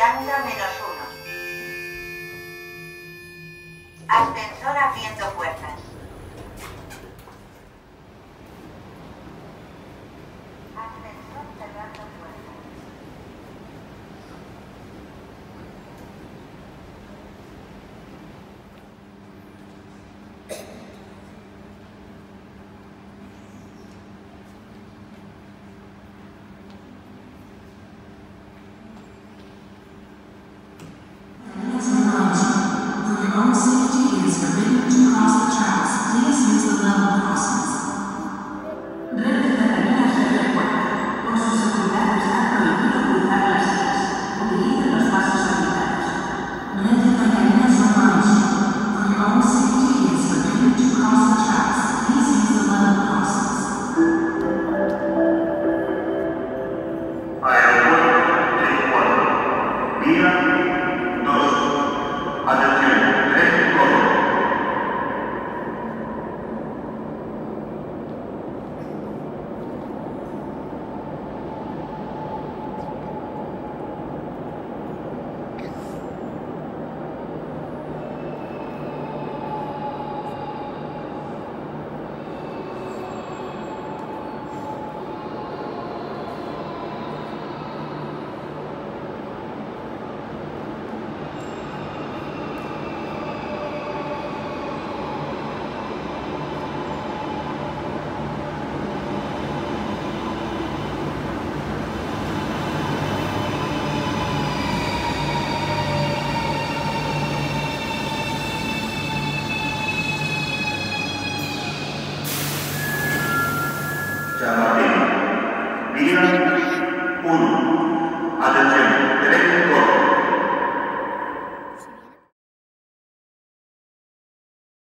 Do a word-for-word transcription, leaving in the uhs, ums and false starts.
planta menos uno. Ascensor abriendo puertas. Ascensor cerrando puertas. For your own safety, it is forbidden to cross the tracks. Please use the level crossings. Red de cercanías de recuerda. Por su seguridad está prohibido cruzar las vías. Utilicen los pasos habilitados. Red de cercanías online. For your own safety, it is forbidden to cross the tracks. Please use the level crossings. Aeropuerto de cuatro. Vía dos. Atención, tren Córdoba. Chamartín, vía uno.